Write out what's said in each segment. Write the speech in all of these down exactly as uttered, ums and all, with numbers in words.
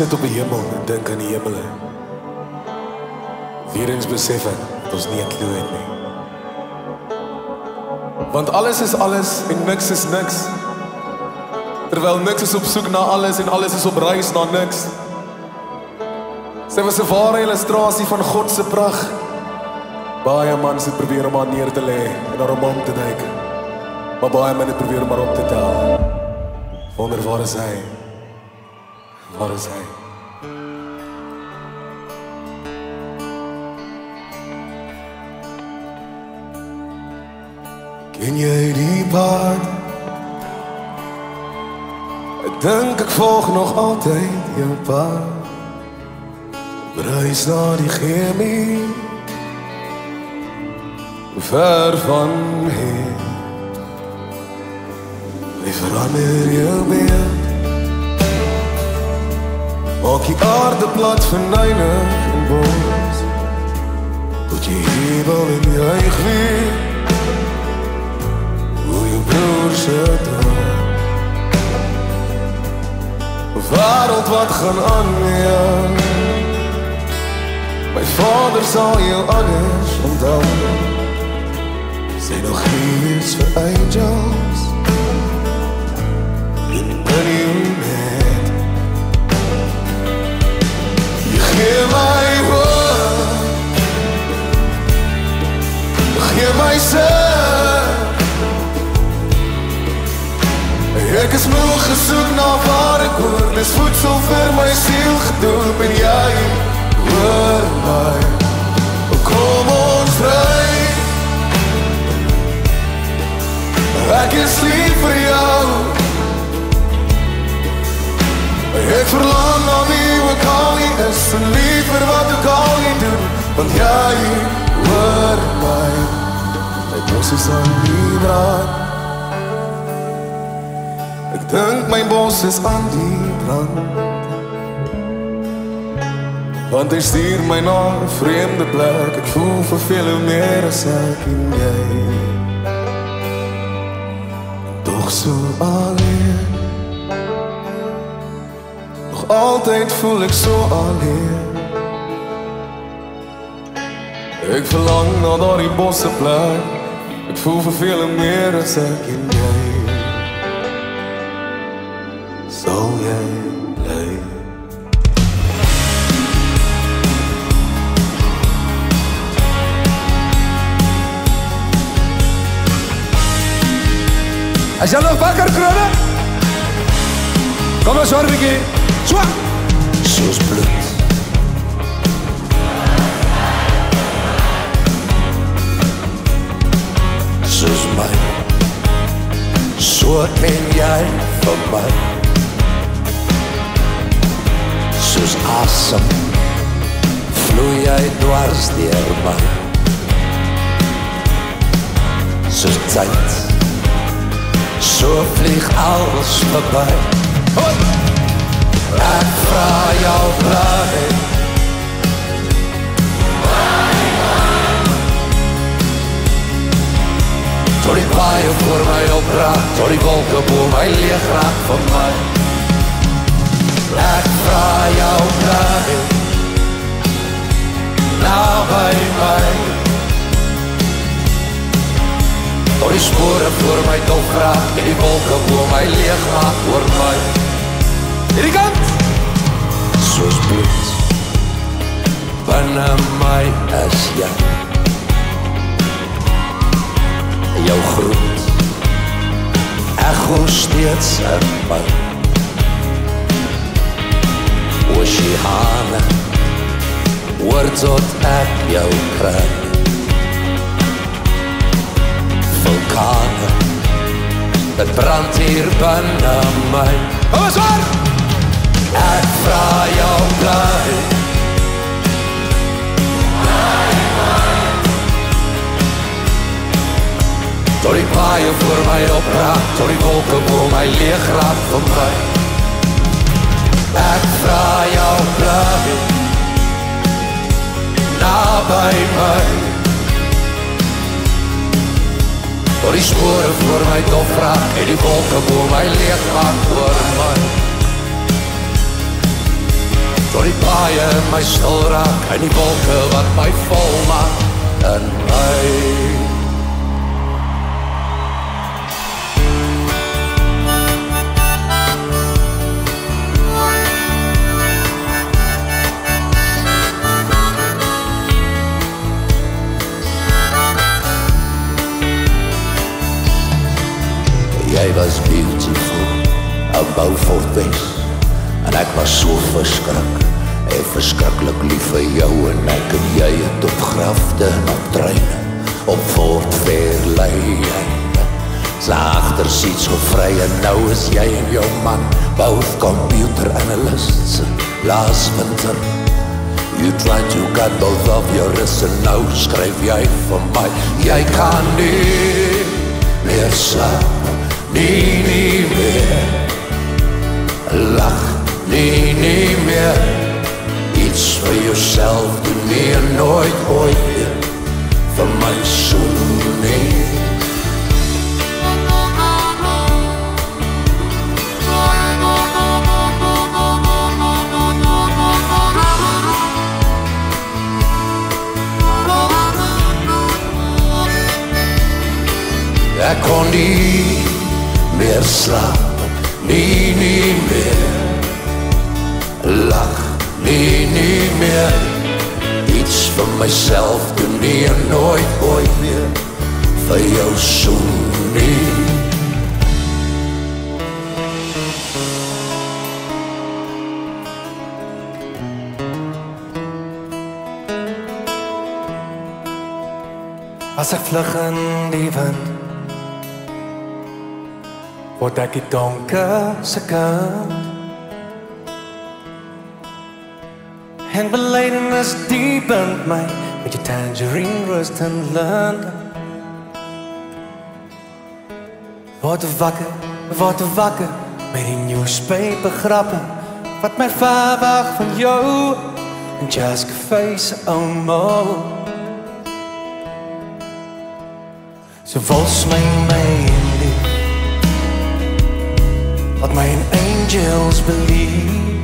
sit op die hemel en dink aan die hemele. Weer eens besef ek dat ons nie 'n klou het nie. Want alles is alles en niks is niks. Terwyl niks is op soek na alles en alles is op reis na niks. Sy was 'n ware illustrasie van God se pragt. Baie mans het probeer om haar neer te lê en haar om om te duik. Maar baie mense probeer om haar op te tel. Wonder waar is hy? Waar is hy? Ken jy die pad? Ek dink ek volg nog altyd jou pad. Reis na die chemie, ver van hier. Jy verander jou beeld, maak die aarde plat vernietig en bos. Tot jy hebel en juig weer, hoe jou broer se dood. Wêreld wat gaan aan met jou, my vader sal jou anders onthou. Sê nog iets vir angels in die net. Jy gee my hoop, gee my sin. Ek is moe gesoek na waar ek hoor, dis voedsel vir my siel gedoop en jy hoor my, kom ons ry. Ek is lief vir jou, ek verlang na wie ek al nie is, en lief vir wat ek al nie doen, want jy hoor my, my bos is aan die brand. Ek dink my bos is aan die brand, want hy stuur my na 'n vreemde plek. Ek voel verveel meer as ek en jy, toch so alleen. Nog altyd voel ek so alleen. Ek verlang na daardie bosse plek. Ek voel verveel meer as ek en jy. Sal jy bly? As jy nog wakker krone, kom ons hoor bietjie. So, soos bloed. Soos my, so ken jy van my. Soos asem, vloei jy dwars deur my. Soos tyd, so vlieg alles verby. Hoi! Ek vraag jou bly. Tot die paaie voor my opraak, tot die wolke boor my leeg raak van my. Ek vraag jou bly, nou by my. Tot die spore voor my dof raak, en die wolke boor my leeg raak oor my. Hierdie kant! Soos bloed, binne my is jy. Jou groet, echo steeds in my. Oceane, hoor tot ek jou kry. Vulkane, het brand hier binne my. Kom eens hoor! Ek vraag jou bly. Tot die paaie voor my opraak, tot die wolke boor my leeg raak van my. Ek vraag jou bly, na by my. Tot die spore voor my dof raak, en die wolke boor my leeg raak oor my. Door die paaie my stil raak en die wolke wat my vol maak in my. Jy was beautiful, a Beaufort West, en ek was so verskrik, en verskrikkelijk lief vir jou, en ek en jy het op grafte en op treine, op Fort Fairlane, sy agtersiets so vry, en nou is jy en jou man, both computer analysts, laas winter, you tried to cut both of your wrists, en nou skryf jy vir my, jy kan nie meer slaap, nie, nie meer, lach, nie, nie meer, iets vir jouself doen nie, en nooit, ooit weer, vir my soen nie. Ek kon nie meer slaap, nie, nie meer, lach, nie, nie meer, iets vir myself doen nie, en nooit, ooit weer, vir jou soen nie. As ek vlug in die wind, word ek die donker se kind, en belydenis diep in my, met jou tangerine rust en linde. Word wakker, word wakker, met die newspaper grappe, wat my ver weg van jou, en just face omo. So wals my my in lief, wat my in angels believe.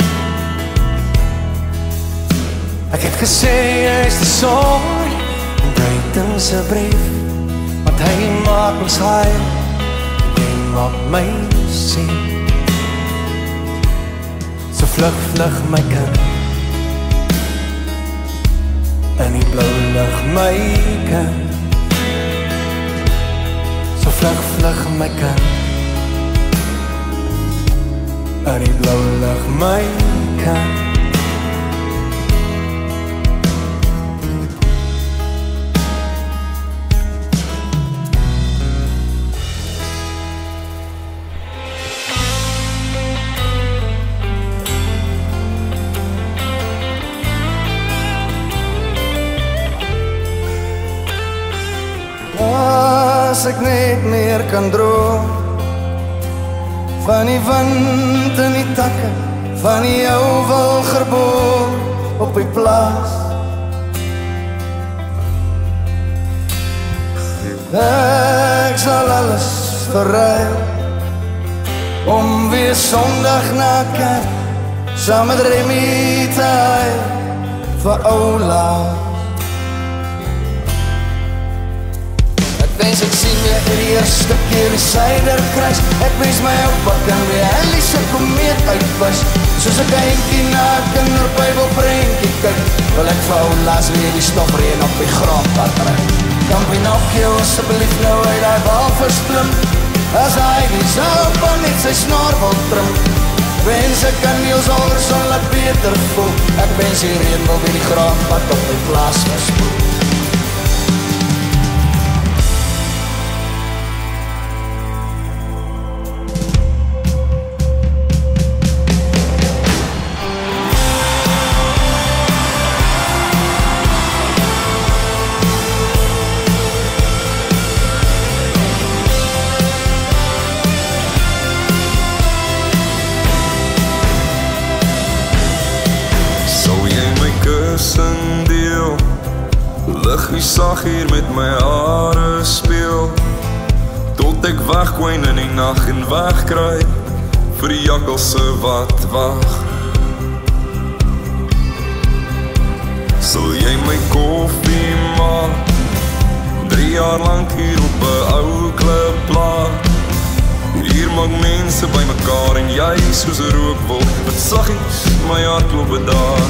Ek het gesê jy is die son, en Brayton se brief, want hy maak ons heil, en hy maak my sien. So vlug, vlug my kind, in die blauw lig my kind. So vlug, vlug my kind, in die blauw lig my kind. As ek net meer kan droom van die wind in die takke, van die ou wilgerboom op die plaas. Ek sal alles verruil om weer Sondag na kerk saam met Remy te huil vir ou Laas. Wens ek sien weer die eerste keer die Suiderkruis. Ek wens my opa kan weer Halley se komeet uitwas. Soos ek eentjie na kinderbybelprentjie kyk, wil ek vir ou Laas weer die stofreën op die grondpad ry. Kan Pinocchio asseblief nou uit die walvis klim, as hy die opa net sy snor wil trim. Wens ek kan Niels Holgersson laat beter voel. Ek wens die reën wil weer die grondpad op die plaas verspoel. Liggie sag hier met my hare speel, tot ek wegkwyn in die nacht en wegkry vir die jakkalse wat wag. sal jy my koffie maak? Drie jaar lang hier op 'n ou klipplaat. Hier maak mense by mekaar en jy soos 'n rookwolk wat saggies my hart klop bedaar.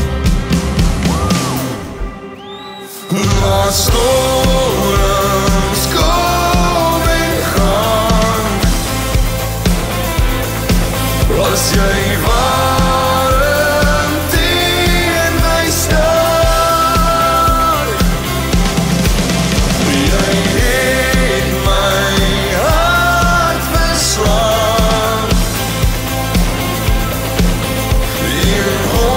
Na storms kom en gaan, as jy warm teen my staan, jy het my hart verslaan. In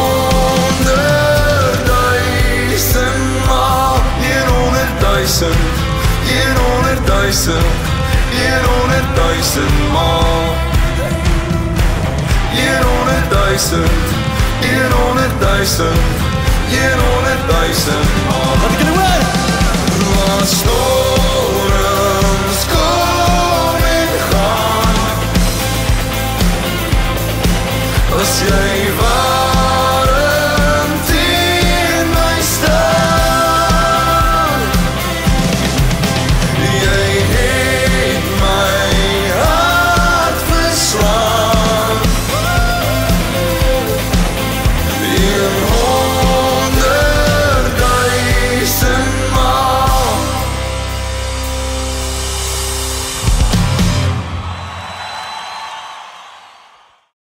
honderdduisend maal, in honderdduisend, in honderdduisend, in honderdduisend maal. Een honderdduisend, een honderdduisend, een honderdduisend. Wat ek in die hoor? Laat stor.